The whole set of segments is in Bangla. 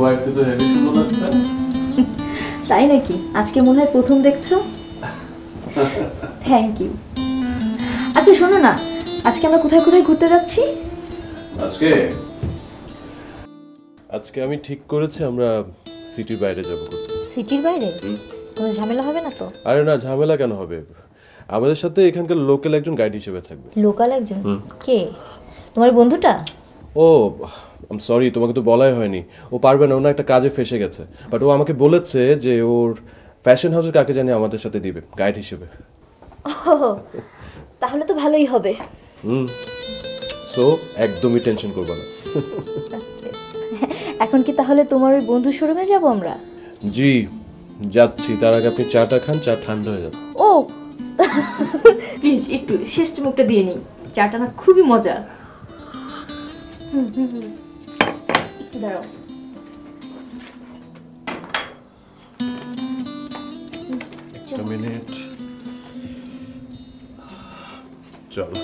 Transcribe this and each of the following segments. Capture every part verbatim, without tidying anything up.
ওয়াইফকে তো হেভি সুন্দর লাগছে। তাই নাকি? আজকে মনে হয় প্রথম দেখছো। Thank you. আচ্ছা শোনো না, আজকে আমরা কোথায় কোথায় ঘুরতে যাচ্ছি? আজকে আজকে আমি ঠিক করেছি আমরা সিটির বাইরে যাব। সিটির বাইরে? কোনো ঝামেলা হবে না তো? আরে না, ঝামেলা কেন হবে? আমাদের সাথে এখানকার লোকাল একজন গাইড হিসেবে থাকবে। লোকাল একজন? কে? তোমার বন্ধুটা? ও আই এম সরি, তোমাকে তো বলাই হয়নি। ও পারবে না, ও না একটা কাজে ফেসে গেছে। বাট ও আমাকে বলেছে যে ওর ফ্যাশন হাউসের কাকে জানি আমাদের সাথে দিবে গাইড হিসেবে। ও তাহলে তো ভালোই হবে। হুম, সো একদমই টেনশন করবে না। এখন কি তাহলে তোমার ওই বন্ধু শোরুমে যাব আমরা? জি যাচ্ছি, তার আগে আপনি চাটা খান, চা ঠান্ডা হয়ে যাবে। ও প্লিজ একটু শেষ চুমুকটা দিয়ে নিই, চাটা না খুবই মজার। হুম হুম হুম একটু দাঁড়াও। একটা মিনিট, চলো।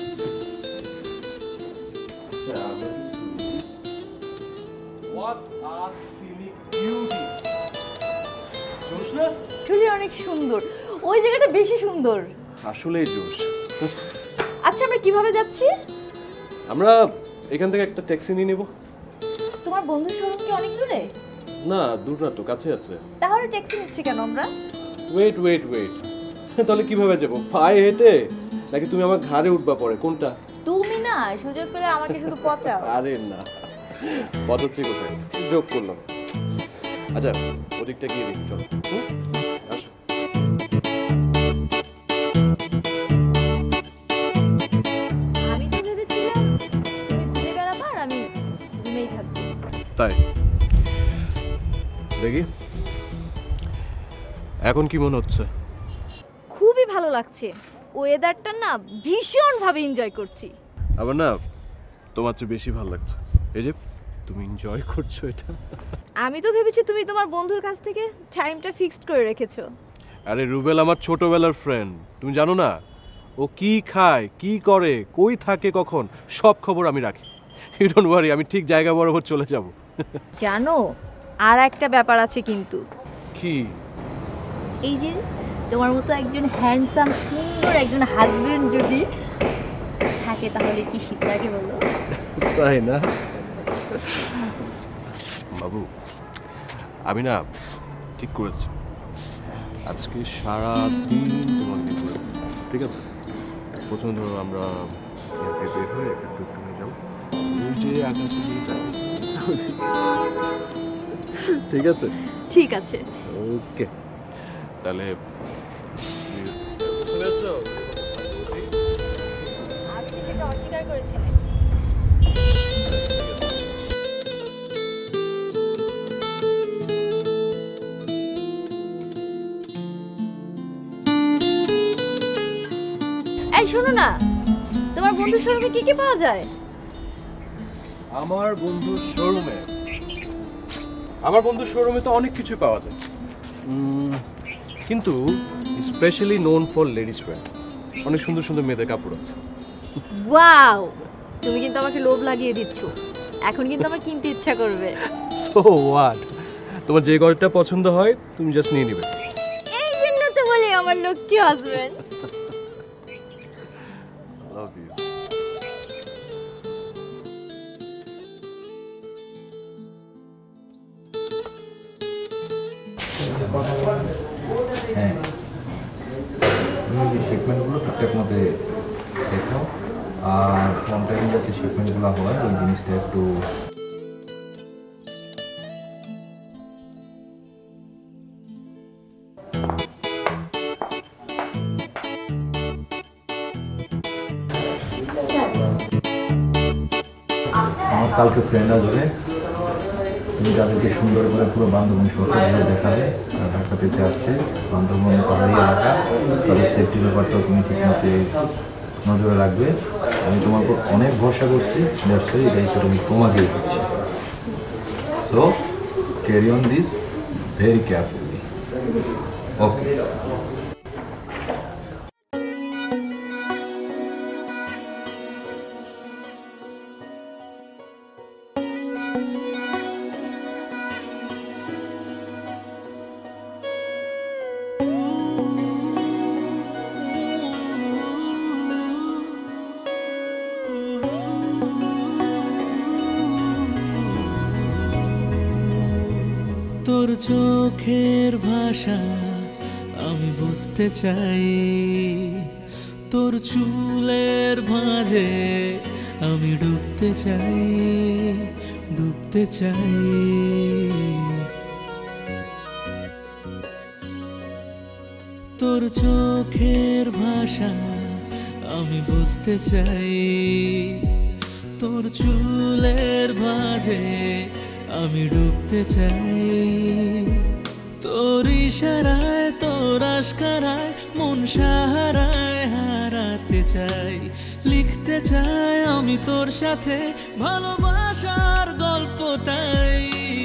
What a scenic beauty! জোশ না? আসলে অনেক সুন্দর, ওই জায়গাটা বেশি সুন্দর। আসলেই জোশ। আচ্ছা আমরা কিভাবে যাচ্ছি? আমরা এখান থেকে একটা ট্যাক্সি নিয়ে নেব। তোমার বন্ধুর শোরুম কি অনেক দূরে? না দূর না তো, কাছে আছে। তাহলে ট্যাক্সি নিচ্ছি কেন আমরা? ওয়েট ওয়েট ওয়েট, তাহলে কিভাবে যাব? পায়ে হেঁটে নাকি তুমি আমার ঘাড়ে উঠবা পরে, কোনটা? তুমি না সুযোগ পেলে আমাকে শুধু পচাও। আরে না, পচাচ্ছি কোথায়, যোগ করলাম। আচ্ছা ওদিকটা গিয়ে দেখি, চলো। হুম? আসো। আমি তো ভেবেছিলাম তুমি ঘুরে বেড়াবা আর আমি রুমেই থাকবো। তাই দেখি এখন কি মনে হচ্ছে? খুবই ভালো লাগছে, ওয়েদারটা না ভীষণ ভাবে এনজয় করছি। আবার না তোমার চেয়ে বেশি ভালো লাগছে, এই যে তুমি এনজয় করছো এটা। আমি তো ভেবেছি তুমি তোমার বন্ধুর কাছ থেকে টাইমটা ফিক্সড করে রেখেছো। আরে রুবেল আমার ছোটবেলার ফ্রেন্ড, তুমি জানো না ও কি খায়, কি করে, কই থাকে, কখন, সব খবর আমি রাখি। ইউ ডোন্ট ওয়ারি, আমি ঠিক জায়গা বরাবর চলে যাব। জানো আর একটা ব্যাপার আছে কিন্তু। কি? এই যে তোমার মতো একজন হ্যান্ডসাম সুন্দর একজন হাজবেন্ড যদি থাকে তাহলে কি শীত লাগে বলো? তাই না বাবু? আমি না ঠিক করেছি আজকে সারা দিন তোমাকে ঘুরে, ঠিক আছে? প্রথম ধরো আমরা বের হয়ে একটা ট্যুর ট্যুরে যাবো, ওই যে আকাশে দিয়ে তাকিয়ে। ঠিক আছে? ঠিক আছে। ওকে তাহলে আমি সেটা অস্বীকার করেছিলাম। এই শোনো না, তোমার বন্ধুর শোরুমে কি কি পাওয়া যায়? আমার বন্ধুর শোরুমে আমার বন্ধুর শোরুমে তো অনেক কিছু পাওয়া যায়, উম, কিন্তু specially known for ladies wear. অনেক সুন্দর সুন্দর মেয়েদের কাপড় আছে। ওয়াও, তুমি কিন্তু আমাকে লোভ লাগিয়ে দিচ্ছ, এখন কিন্তু আমার কিনতে ইচ্ছা করবে। সো হোয়াট, তোমার যে গয়টা পছন্দ হয় তুমি জাস্ট নিয়ে নিবে। এই জন্য তো বলি আমার লক্ষ্মী হাজবেন্ড। Love you. হ্যাঁ, তুমি যে শিপমেন্টগুলো ঠিকঠাক মতো দেখো, আর কোন টাইমে যাতে শিপমেন্টগুলো হয় ওই জিনিসটা একটু আমার কালকে ফ্রেন্ড আসবে, তুমি তাদেরকে সুন্দর করে পুরো বান্ধবন সরকার দেখাবে। ঢাকা থেকে আসছে, বান্ধবন পাহাড়ি এলাকা, তাদের সেফটি ব্যাপারটাও তুমি ঠিক মতো নজরে রাখবে। আমি তোমার উপর অনেক ভরসা করছি, দ্যাটস ওয়াই এই দায়িত্বটা আমি তোমাকেই দিচ্ছি। So carry on this very carefully. Okay. চোখের ভাষা আমি বুঝতে চাই, তোর চুলের ভাঁজে আমি ডুবতে চাই, ডুবতে চাই। তোর চোখের ভাষা আমি বুঝতে চাই, তোর চুলের ভাঁজে আমি ডুবতে চাই। তোর ইশারায় তোর আশকারায় মন সাহারায় হারাতে চাই, লিখতে চাই আমি তোর সাথে ভালোবাসার গল্প তাই।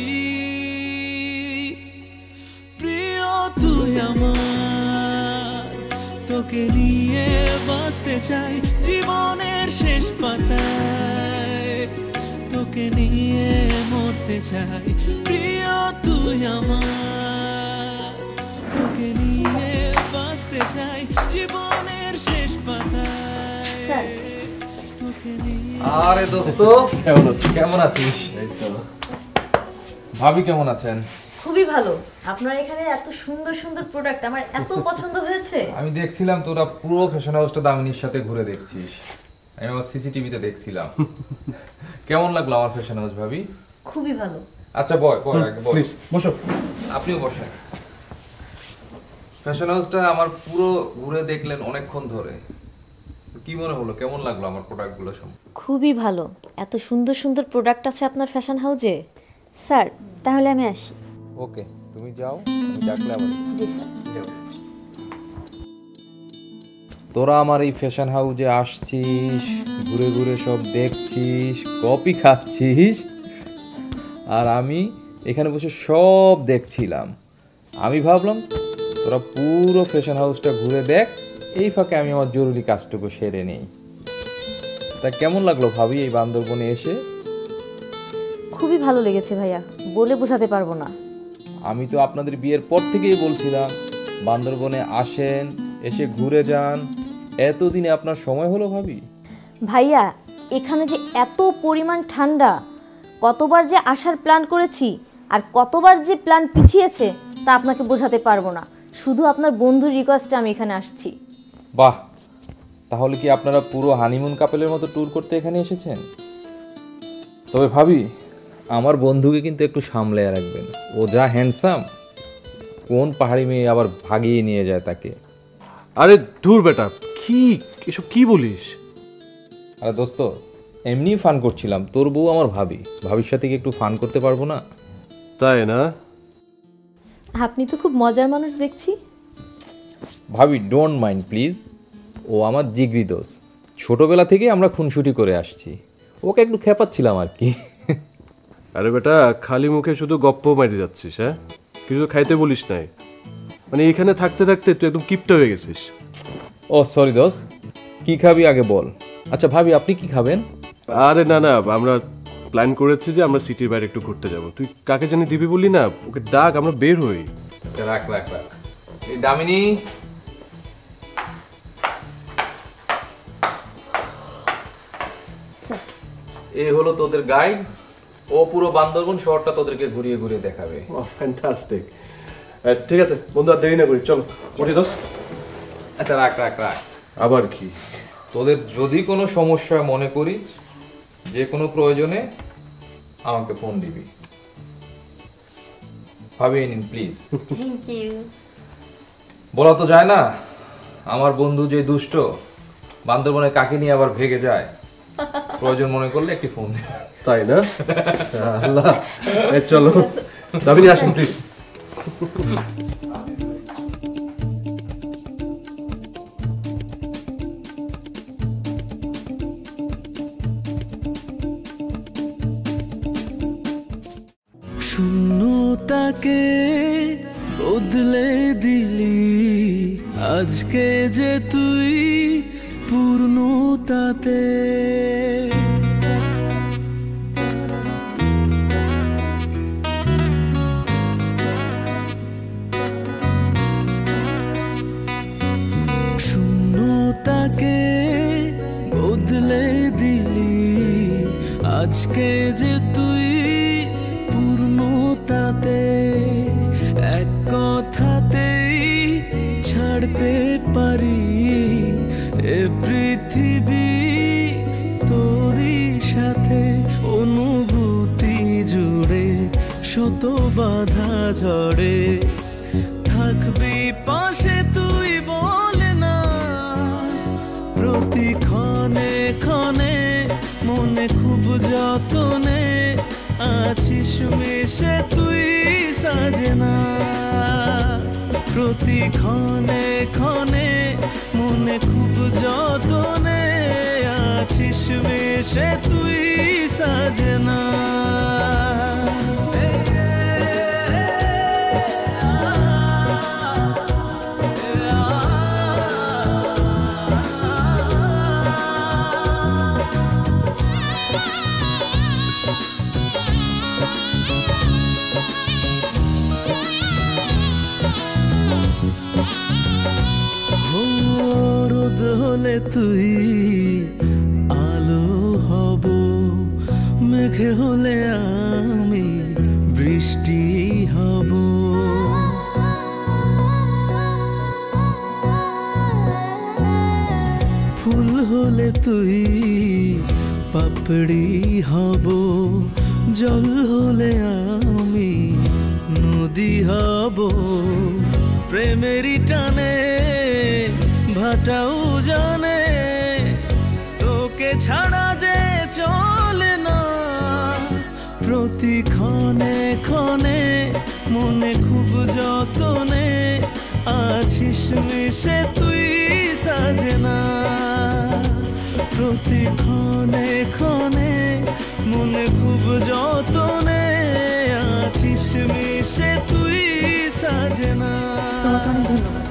প্রিয় তুই আমার, তোকে নিয়ে বাঁচতে চাই জীবনের শেষ পাতায়, তোকে নিয়ে মরতে চাই। প্রিয় তুই আমার, তোকে নিয়ে বাঁচতে চাই জীবনের শেষ পাতায়, তোকে নিয়ে। আরে দোস্ত, কেমন আছিস? কেমন আছিস? এই তো। ভাবি কেমন আছেন? খুবই ভালো। আপনার এখানে এত সুন্দর সুন্দর প্রোডাক্ট আমার এত পছন্দ হয়েছে। আমি দেখছিলাম তোরা পুরো ফ্যাশন হাউসটা দামিনীর সাথে ঘুরে দেখছিস, আমি আমার সিসিটিভিতে দেখছিলাম। কেমন লাগলো আমার ফ্যাশন হাউস ভাবি? খুবই ভালো। আচ্ছা বয় বয় আগে বয়। প্লিজ বসো। আপনিও বসেন। ফ্যাশন হাউসটা আমার পুরো ঘুরে দেখলেন অনেকক্ষণ ধরে, কি মনে হলো, কেমন লাগলো আমার প্রোডাক্টগুলো সব? খুবই ভালো। এত সুন্দর সুন্দর প্রোডাক্ট আছে আপনার ফ্যাশন হাউজে। স্যার তাহলে আমি আসি। ওকে, তুমি যাও, আমি ডাকলে আবার। জি স্যার। তোরা আমার এই ফ্যাশন হাউসে আসছিস, ঘুরে ঘুরে সব দেখছিস, কপি খাচ্ছিস, আর আমি এখানে বসে সব দেখছিলাম। আমি ভাবলাম তোরা পুরো ফ্যাশন হাউসটা ঘুরে দেখ, এই ফাঁকে আমি আমার জরুরি কাজটুকু সেরে নেই। তা কেমন লাগলো ভাবি এই বান্দরবনে এসে? খুবই ভালো লেগেছে ভাইয়া, বলে বোঝাতে পারবো না। আমি তো আপনাদের বিয়ের পর থেকেই বলছিলাম বান্দরবনে আসেন, এসে ঘুরে যান। এতদিনে আপনার সময় হলো ভাবি? ভাইয়া এখানে যে এত পরিমাণ ঠান্ডা, কতবার যে আসার প্ল্যান করেছি আর কতবার যে প্ল্যান পিছিয়েছে তা আপনাকে বোঝাতে পারবো না। শুধু আপনার বন্ধুর রিকোয়েস্টে আমি এখানে আসছি। বাহ, তাহলে কি আপনারা পুরো হানিমুন কাপেলের মতো ট্যুর করতে এখানে এসেছেন? তবে ভাবি আমার বন্ধুকে কিন্তু একটু সামলে রাখবেন, ও যা হ্যান্ডসাম, কোন পাহাড়ি মেয়ে আবার ভাগিয়ে নিয়ে যায় তাকে। আরে দূর বেটা, কি এসব কি বলিস? আরে দোস্ত, এমনি ফান করছিলাম, তোর বউ আমার ভাবি, ভাবির সাথে কি একটু ফান করতে পারবো না? তাই না? আপনি তো খুব মজার মানুষ দেখছি। ভাবি ডোন্ট মাইন্ড প্লিজ, ও আমার জিগরি দোষ, ছোটবেলা থেকে আমরা খুনসুটি করে আসছি, ওকে একটু খেপাচ্ছিলাম আর কি। আরে বেটা, খালি মুখে শুধু গপ্প মারি যাচ্ছিস, হ্যাঁ? কিছু তো খাইতে বলিস নাই, মানে এখানে থাকতে থাকতে তুই একদম কিপটা হয়ে গেছিস। ও সরি দোষ, কি খাবি আগে বল। আচ্ছা ভাবি আপনি কি খাবেন? আরে না না, আমরা প্ল্যান করেছি যে আমরা সিটির বাইরে একটু ঘুরতে যাব। তুই কাকে জানি দিবি বললি না, ওকে ডাক, আমরা বের হই। রাখ রাখ রাখ। এই দামিনী, এই হলো তোদের গাইড, ও পুরো বান্দরবন শহরটা তোদেরকে ঘুরিয়ে ঘুরিয়ে দেখাবে। ও ফ্যান্টাস্টিক। ঠিক আছে বন্ধু, আর দেরি না করি, চলো উঠি দোস্ত। আচ্ছা রাখ রাখ রাখ। আবার কি? তোদের যদি কোনো সমস্যা মনে করিস, যে কোনো প্রয়োজনে আমাকে ফোন দিবি। ভাবি নিন প্লিজ। Thank you. বলা তো যায় না, আমার বন্ধু যে দুষ্ট, বান্দরবনে কাকে নিয়ে আবার ভেগে যায়, প্রয়োজন মনে করলে একটি ফোন দিবি। তাই না? আল্লাহ, এই চলো দামিনী আসুন প্লিজ। শূন্যতাকে বদলে দিলি আজকে যে তুই পূর্ণতাতে। শূন্যতাকে বদলে দিলি আজকে যে তুই পূর্ণতাতে। দিলি এ পৃথিবী তোরই সাথে অনুভূতি জুড়ে শত বাধা ঝড়ে থাকবি পাশে তুই বলে না প্রতি ক্ষণে ক্ষণে মনে খুব যতনে আছিস মিশে তুই সাজনা প্রতি ক্ষণে ক্ষণে মনে খুব যতনে আছিস মিশে তুই সাজনা রোদ হলে তুই আলো হব মেঘ হলে আমি বৃষ্টি হব ফুল হলে তুই পাপড়ি হব জল হলে আমি নদী হব প্রেমেরই টানে ভাটাও জানে তোকে ছাড়া যে চলে না প্রতি ক্ষণে ক্ষণে মনে খুব যতনে আছিস মিশে তুই সাজনা প্রতি ক্ষণে ক্ষণে মনে খুব যতনে আছিস মিশে তুই সাজনা তোমাকে অনেক ধন্যবাদ।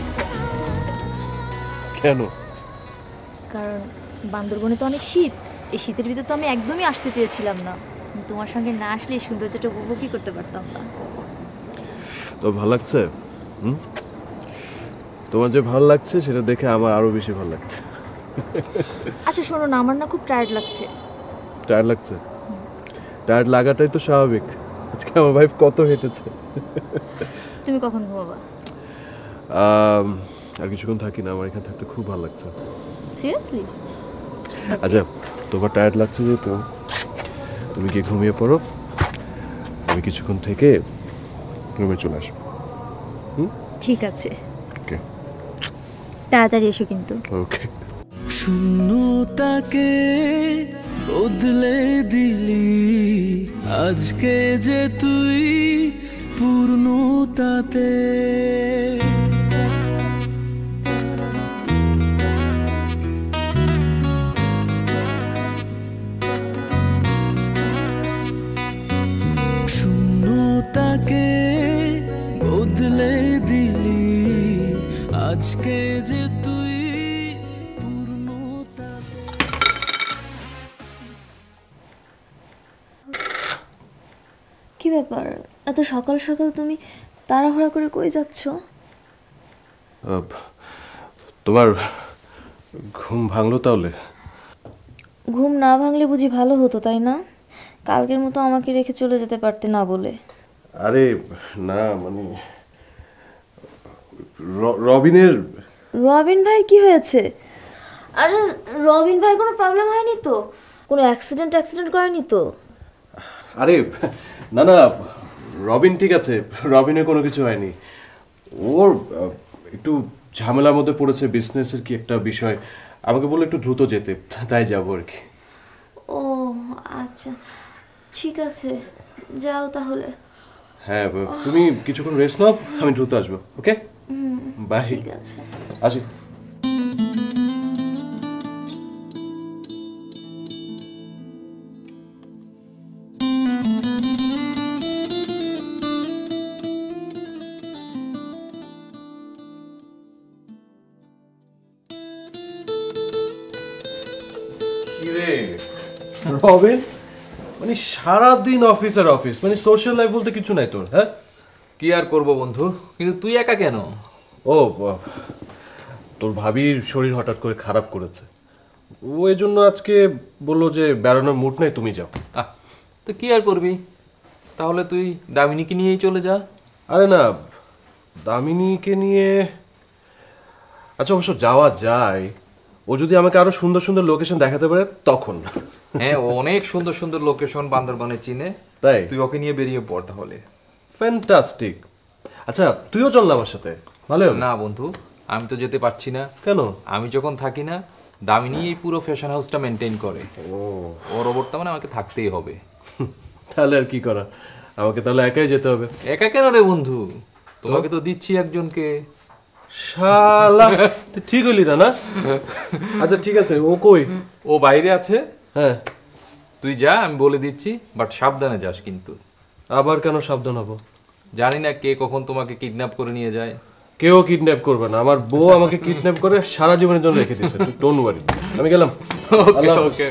কেন? কারণ বান্দরবনে তো অনেক শীত, এই শীতের ভিতরে তো আমি একদমই আসতে চেয়েছিলাম না। তোমার সঙ্গে না আসলে এই সৌন্দর্যটা উপভোগই করতে পারতাম না। তো ভালো লাগছে? হুম, তোমার যে ভালো লাগছে সেটা দেখে আমার আরো বেশি ভালো লাগছে। আচ্ছা শোনো না, আমার না খুব টায়ার্ড লাগছে। টায়ার্ড লাগছে? টায়ার্ড লাগাটাই তো স্বাভাবিক। আজকে আমার ভাই কত হেঁটেছে। তুমি কখন ঘুমাবা? আম, আর কিছুক্ষণ থাকি না, আমার এখানে থাকতে খুব ভালো লাগছে। সিরিয়াসলি? আচ্ছা তোমার টায়ার্ড লাগছে যেহেতু তুমি কি ঘুমিয়ে পড়ো, আমি কিছুক্ষণ থেকে রুমে চলে আসবো। হুম, ঠিক আছে, ওকে তাড়াতাড়ি এসো কিন্তু। ওকে। শূন্যতাকে বদলে দিলি আজকে যে তুই পূর্ণতাতে শূন্যতাকে বদলে দিলি আজকে যে তুই পূর্ণতাতে কি ব্যাপার, এত সকাল সকাল তুমি তাড়াহুড়া করে কই যাচ্ছ? আহ, তোমার ঘুম ভাঙলো তাহলে? ঘুম না ভাঙলে বুঝি ভালো হতো, তাই না? কালকের মতো আমাকে রেখে চলে যেতে পারতে না বলে। আরে না, মানে র- রবিনের রবিন ভাই কি হয়েছে? আরে রবিন ভাই কোনো প্রবলেম হয়নি তো? কোনো অ্যাক্সিডেন্ট অ্যাক্সিডেন্ট করেনি তো? আরে না না, রবিন ঠিক আছে, রবিনের কোনো কিছু হয়নি। ওর আহ, একটু ঝামেলার মধ্যে পড়েছে, বিজনেসের কি একটা বিষয়। আমাকে বললো একটু দ্রুত যেতে, তাই যাবো আর কি। ও আচ্ছা, ঠিক আছে, যাও তাহলে। হ্যাঁ, তুমি কিছুক্ষণ রেস্ট নাও, আমি দ্রুত আসবো। Okay, bye. ঠিক আছে। আসি। রবিন, মানে সারাদিন অফিস আর অফিস, মানে সোশ্যাল লাইফ বলতে কিছু নাই তোর? হ্যাঁ, কি আর করব বন্ধু, কিন্তু তুই একা কেন? ও বাহ, তোর ভাবির শরীর হঠাৎ করে খারাপ করেছে, ও এই জন্য আজকে বললো যে বেড়ানোর মুড নাই, তুমি যাও। আহ তো কি আর করবি, তাহলে তুই দামিনীকে নিয়েই চলে যা। আরে না, দামিনীকে নিয়ে আচ্ছা অবশ্য যাওয়া যায়, ও যদি আমাকে আরো সুন্দর সুন্দর লোকেশন দেখাতে পারে তখন। হ্যাঁ, ও অনেক সুন্দর সুন্দর লোকেশন বান্দরবানে চিনে, তাই তুই ওকে নিয়ে বেরিয়ে পড় তাহলে। ফ্যান্টাস্টিক। আচ্ছা তুইও চল না আমার সাথে, ভালো হবে? না বন্ধু, আমি তো যেতে পারছি না। কেন? আমি যখন থাকি না, দামিনী এই পুরো ফ্যাশন হাউসটা মেনটেন করে। ও ওর বর্তমানে আমাকে থাকতেই হবে। তাহলে আর কি করা, আমাকে তাহলে একাই যেতে হবে। একা কেন রে বন্ধু, তোমাকে তো দিচ্ছি একজনকে। শালা তুই ঠিক হইলি না না? আচ্ছা ঠিক আছে, ও কই? ও বাইরে আছে। হ্যাঁ তুই যা, আমি বলে দিচ্ছি, বাট সাবধানে যাস কিন্তু। আবার কেন সাবধান হবো? জানি না কে কখন তোমাকে কিডন্যাপ করে নিয়ে যায়। কেউ কিডন্যাপ করবে না, আমার বউ আমাকে কিডন্যাপ করে সারা জীবনের জন্য রেখে দিয়েছে। ডোন্ট ওয়ারি, আমি গেলাম। ওকে ওকে।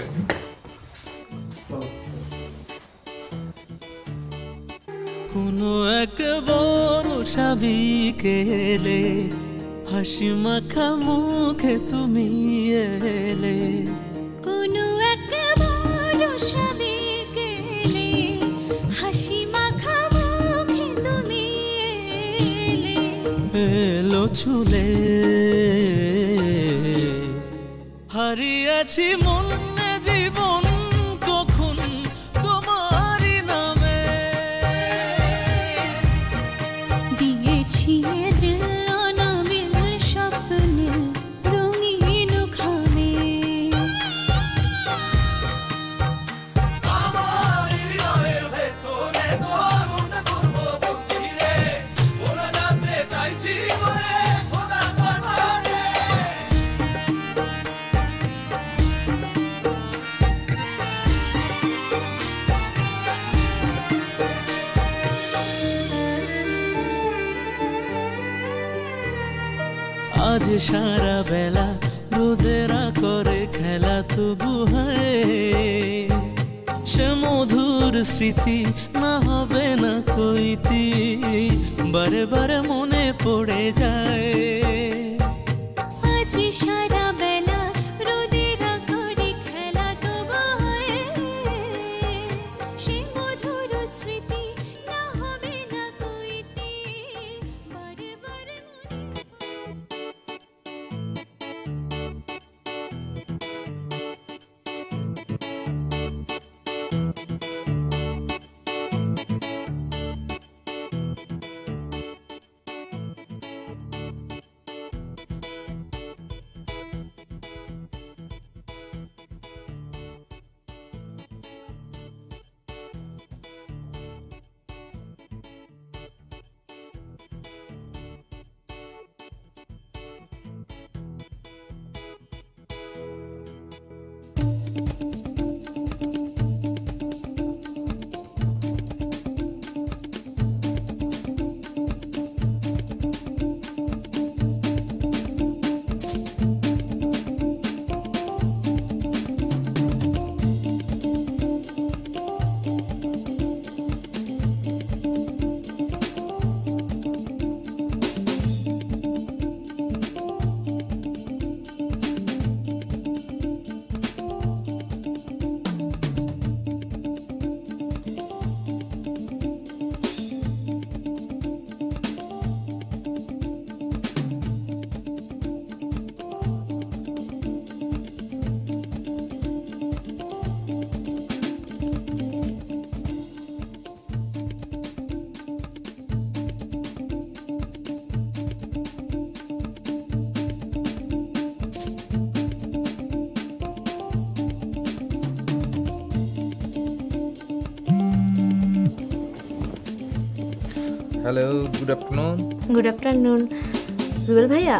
কোনো এক বড় সাবিকে এলে, হাসি মাখা মুখে তুমি এলে। কোনো এক বড় সাবিকে এলে, হাসি মাখা মুখে তুমি এলে। এলো ছুলে হারিয়েছি মনে জীবন কখন তোমারই নামে। দিয়েছি দিল নামের স্বপ্নে রঙিন খামে। আজ সারা বেলা রোদেরা করে খেলা, তবু হয় সে মধুর স্মৃতি না হবে না কইতি, বারে বারে মনে পড়ে যায়। আজ সারা বেলা রোদেরা করে খেলা, তবু হয় সে মধুর স্মৃতি না হবে না কইতে, বারে বারে hello, good afternoon. Good afternoon. Rubel ভাইয়া,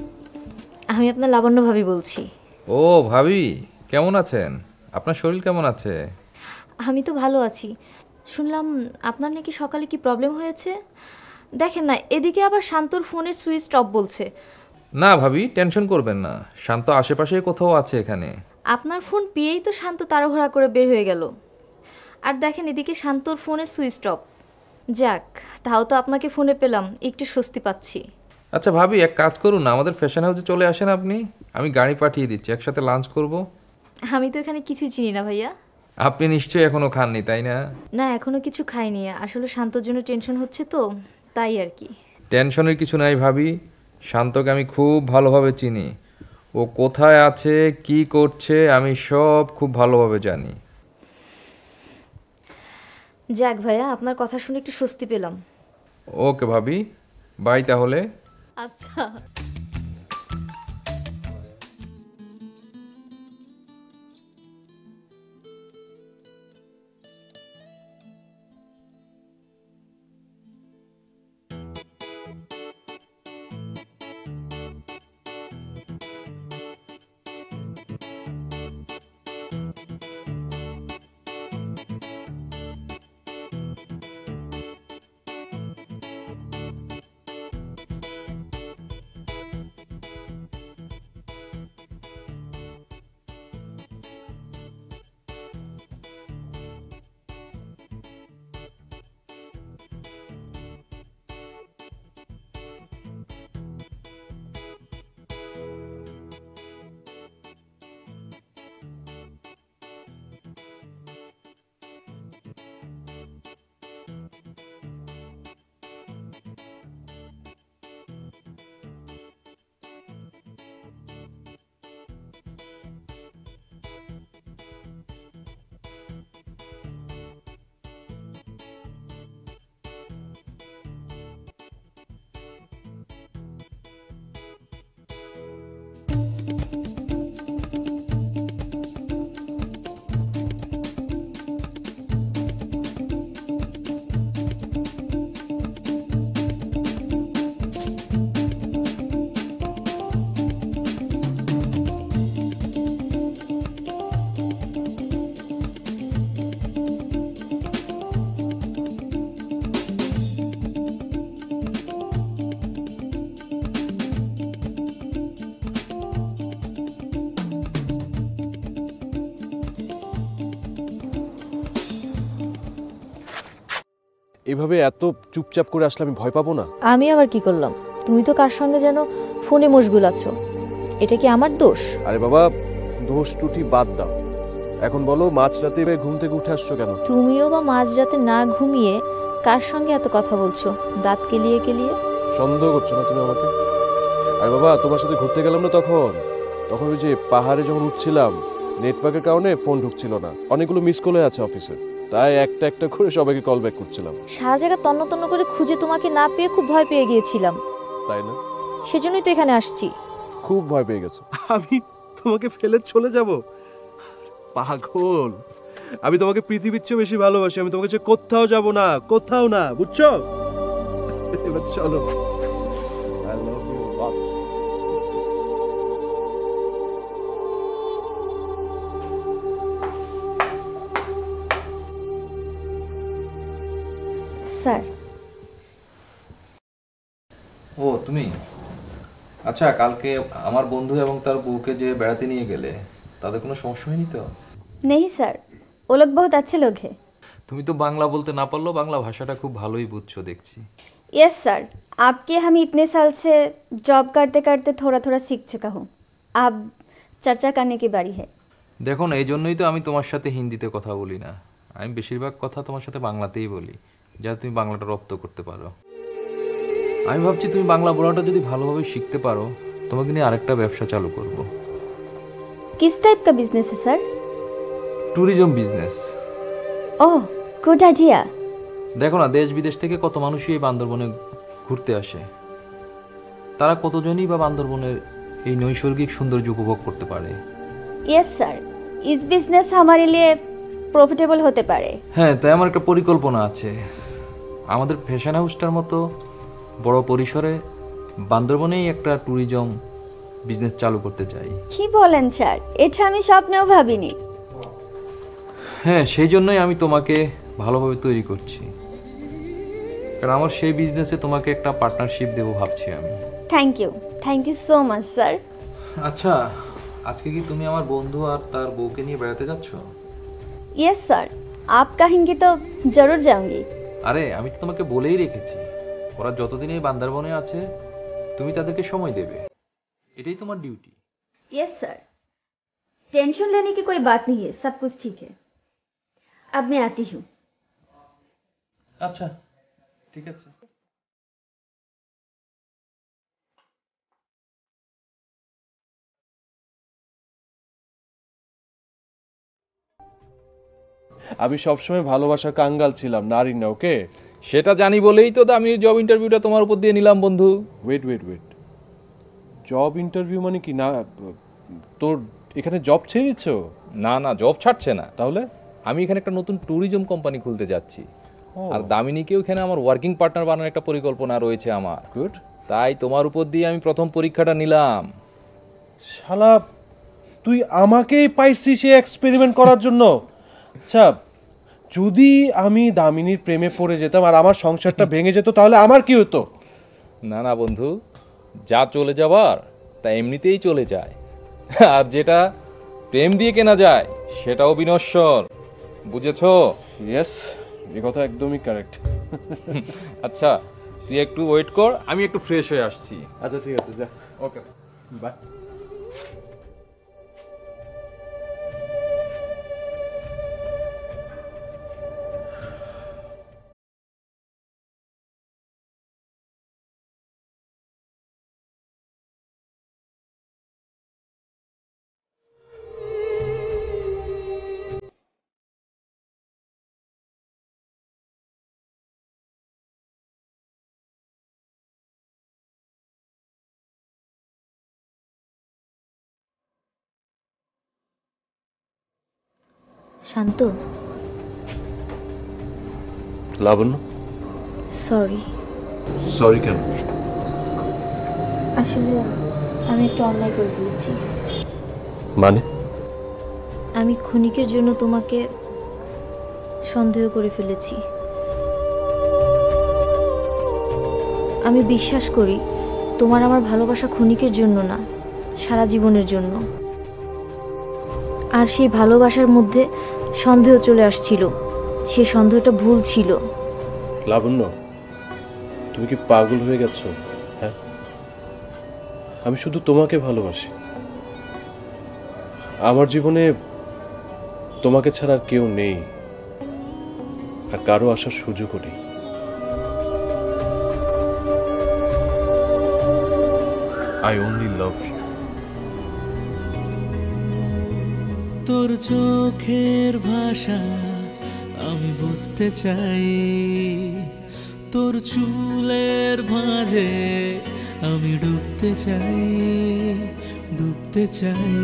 আমি আপনার লাবণ্য ভাবি বলছি। ও ভাবি, কেমন আছেন? আপনার শরীর কেমন আছে? আমি তো ভালো আছি। শুনলাম আপনার নাকি সকালে কি প্রবলেম হয়েছে। দেখেন না, এদিকে আবার শান্তর ফোনের সুইচ অফ বলছে। না ভাবি, টেনশন করবেন না, শান্ত আশেপাশে কোথাও আছে এখানে। আপনার ফোন পেয়েই তো শান্ত তাড়াহুড়া করে বের হয়ে গেল। আর দেখেন এদিকে শান্তর ফোনের সুইচ অফ। যাক, তাও তো আপনাকে ফোনে পেলাম, একটু স্বস্তি পাচ্ছি। আচ্ছা ভাবি, এক কাজ করুন না, আমাদের ফ্যাশন হাউসে চলে আসেন আপনি, আমি গাড়ি পাঠিয়ে দিচ্ছি, একসাথে লাঞ্চ করব। আমি তো এখানে কিছুই চিনি না ভাইয়া। আপনি নিশ্চয়ই এখনো খাননি, তাই না? না, এখনো কিছু খাইনি, আসলে শান্তর জন্য টেনশন হচ্ছে তো, তাই আর কি। টেনশনের কিছু নাই ভাবি, শান্তকে আমি খুব ভালোভাবে চিনি। ও কোথায় আছে, কি করছে, আমি সব খুব ভালোভাবে জানি। যাক ভাইয়া, আপনার কথা শুনে একটু স্বস্তি পেলাম। ওকে ভাবি, বাই তাহলে। আচ্ছা। এভাবে এত চুপচাপ করে আসলে আমি ভয় পাবো না? আমি আবার কি করলাম? তুমি তো কার সঙ্গে যেন ফোনে মশগুল আছো, এটা কি আমার দোষ? আরে বাবা, দোষ টুটি বাদ দাও। এখন বলো, মাঝরাতে ঘুম থেকে উঠে আসছো কেন? তুমিও বা মাঝরাতে না ঘুমিয়ে কার সঙ্গে এত কথা বলছো, দাঁত কেলিয়ে কেলিয়ে? সন্দেহ করছো না তুমি আমাকে? আরে বাবা, তোমার সাথে ঘুরতে গেলাম না তখন তখন ওই যে পাহাড়ে যখন উঠছিলাম, নেটওয়ার্কের কারণে ফোন ঢুকছিল না, অনেকগুলো মিস কলে আছে অফিসে, তাই একটা একটা করে সবাইকে কল ব্যাক করছিলাম। সারা জায়গা তন্ন তন্ন করে খুঁজে তোমাকে না পেয়ে খুব ভয় পেয়ে গিয়েছিলাম। তাই না? সেজন্যই তো এখানে আসছি। খুব ভয় পেয়ে গেছো। আমি তোমাকে ফেলে চলে যাব? পাগল, আমি তোমাকে পৃথিবীর চেয়ে বেশি ভালোবাসি। আমি তোমাকে ছেড়ে কোথাও যাব না, কোথাও না, বুঝছো? এবার চলো। I love you lot. Sir. ও তুমি? আচ্ছা, কালকে আমার বন্ধু এবং তার বউকে যে বেড়াতে নিয়ে গেলে, তাদের কোনো সমস্যা হয়নি তো? नहीं सर, वो लोग बहुत अच्छे लोग हैं। তুমি তো বাংলা বলতে না পারলেও বাংলা ভাষাটা খুব ভালোই বুঝছো দেখছি। यस सर, आपके हम इतने साल से जॉब करते करते थोड़ा थोड़ा सीख चुका हूँ। अब चर्चा करने की बारी है। দেখো না, এই জন্যই তো আমি তোমার সাথে হিন্দিতে কথা বলি না। আমি বেশিরভাগ কথা তোমার সাথে বাংলাতেই বলি, যাতে তুমি বাংলাটা রপ্ত করতে পারো। আমি ভাবছি তুমি বাংলা বলাটা যদি ভালোভাবে শিখতে পারো, তোমাকে নিয়ে আরেকটা ব্যবসা চালু করব। किस टाइप का बिजनेस है sir? Tourism business. Oh, good idea. দেখো না, দেশ বিদেশ থেকে কত মানুষই এই বান্দরবনে ঘুরতে আসে। তারা কতজনই বা বান্দরবনের এই নৈসর্গিক সৌন্দর্য উপভোগ করতে পারে। यस सर, इस बिजनेस हमारे लिए प्रॉफिटेबल होते पारे। হ্যাঁ, তাই আমার একটা পরিকল্পনা আছে। আমাদের ফ্যাশন হাউসটার মতো বড় পরিসরে বান্দরবনেই একটা ট্যুরিজম বিজনেস চালু করতে চাই। কি বলেন স্যার? এটা আমি স্বপ্নেও ভাবিনি। হ্যাঁ, সেই জন্যই আমি তোমাকে ভালোভাবে তৈরি করছি, কারণ আমার সেই বিজনেসে তোমাকে একটা পার্টনারশিপ দেবো ভাবছি আমি। Thank you, thank you so much sir. আচ্ছা, আজকে কি তুমি আমার বন্ধু আর তার বউকে নিয়ে বেড়াতে যাচ্ছ? यस सर, आप कहेंगे तो जरूर जाऊंगी। আরে, আমি তো তোমাকে বলেই রেখেছি, ওরা যতদিন এই বান্দরবনে আছে তুমি তাদেরকে সময় দেবে, এটাই তোমার ডিউটি। यस सर, टेंशन लेने की कोई बात नहीं है, सब कुछ ठीक है। अब मैं आती हूँ। আচ্ছা, ঠিক আছে। আমি সবসময় ভালোবাসার কাঙ্গাল ছিলাম, নারী না। ওকে, সেটা জানি বলেই তো আমি জব ইন্টারভিউটা তোমার উপর দিয়ে নিলাম বন্ধু। Wait wait wait job interview মানে কি? না, তোর এখানে জব ছেড়ে দিচ্ছ? না না, জব ছাড়ছে না। তাহলে আমি এখানে একটা নতুন ট্যুরিজম কোম্পানি খুলতে যাচ্ছি, আর দামিনীকেও এখানে আমার ওয়ার্কিং পার্টনার বানানোর একটা পরিকল্পনা রয়েছে আমার। গুড। তাই তোমার উপর দিয়ে আমি প্রথম পরীক্ষাটা নিলাম। শালা, তুই আমাকেই পাইছিস সে এক্সপেরিমেন্ট করার জন্য? আচ্ছা, যদি আমি দামিনীর প্রেমে পড়ে যেতাম আর আমার সংসারটা ভেঙে যেত, তাহলে আমার কি হতো? না না বন্ধু, যা চলে যাবার তা এমনিতেই চলে যায়, আর যেটা প্রেম দিয়ে কেনা যায় সেটাও বিনশ্বর, বুঝেছো? ইয়েস, এই কথা একদমই কারেক্ট। আচ্ছা, তুই একটু ওয়েট কর, আমি একটু ফ্রেশ হয়ে আসছি। আচ্ছা ঠিক আছে, যা। Okay, bye. Shanta, Labanya, sorry. Sorry কেন? আসলে আমি একটা অন্যায় করে ফেলেছি। মানে? আমি ক্ষণিকের জন্য তোমাকে সন্দেহ করে ফেলেছি। আমি বিশ্বাস করি তোমার আমার ভালোবাসা ক্ষণিকের জন্য না, সারা জীবনের জন্য। আর সেই ভালোবাসার মধ্যে সন্দেহ চলে আসছিল, সে সন্দেহটা ভুল ছিল। লাবণ্য, তুমি কি পাগল হয়ে গেছো? হ্যাঁ, আমি শুধু তোমাকে ভালোবাসি। আমার জীবনে তোমাকে ছাড়া আর কেউ নেই, আর কারো আসার সুযোগও নেই। I only love you. তোর চোখের ভাষা আমি বুঝতে চাই, তোর চুলের ভাঁজে আমি ডুবতে চাই, ডুবতে চাই।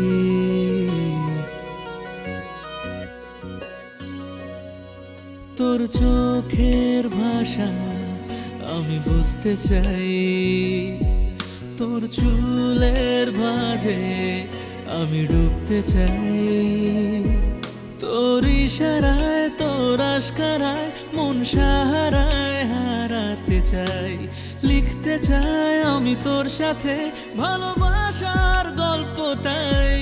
তোর চোখের ভাষা আমি বুঝতে চাই, তোর চুলের ভাঁজে আমি ডুবতে চাই। তোর ইশারায়, তোর আশকারায় মন সাহারায় হারাতে চাই। লিখতে চাই আমি তোর সাথে ভালোবাসার গল্প, তাই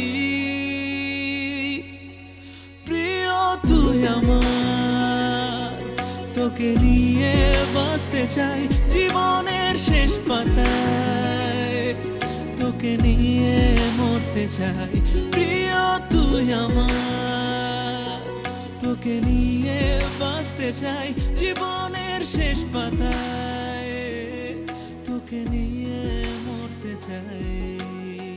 প্রিয় তুই আমার, তোকে নিয়ে বাঁচতে চাই জীবনের শেষ পাতায়, তোকে নিয়ে মরতে চাই। প্রিয় তুই আমার, তোকে নিয়ে বাঁচতে চাই জীবনের শেষ পাতায়, তোকে নিয়ে মরতে চাই।